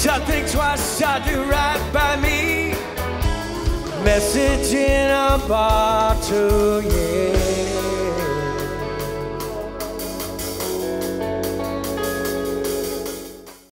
Shall think twice, shall do right by me. Message in a bottle, yeah.